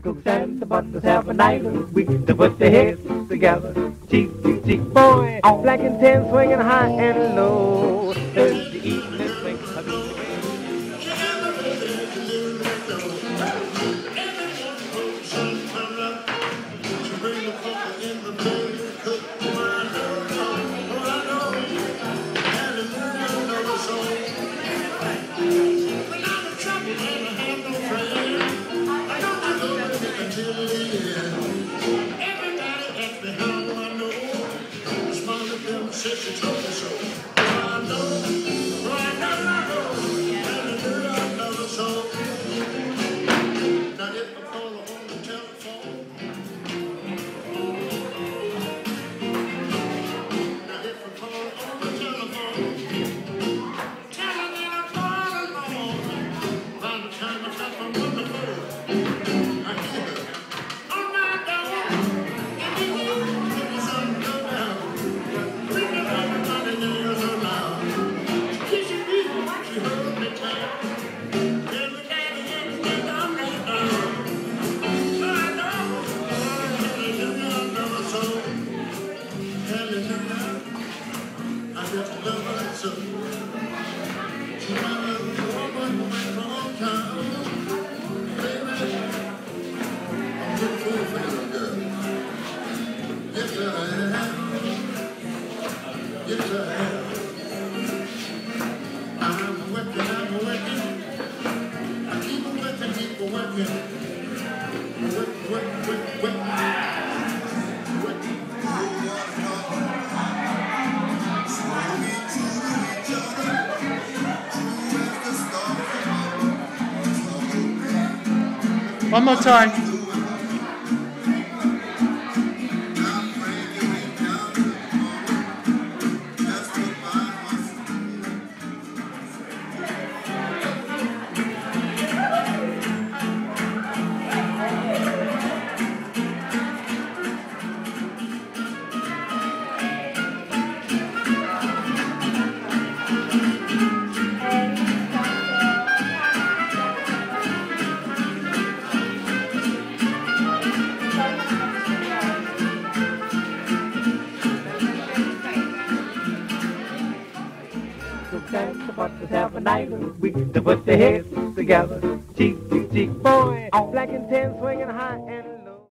Cooks and the butlers have a night of the week to put their heads together. Cheek to cheek, boy, black and tan, swinging high and low. Thursday evening, swing, One more time. and the butlers have a night of the week to put their heads together. Cheek to cheek, boy, black and tan, swinging high and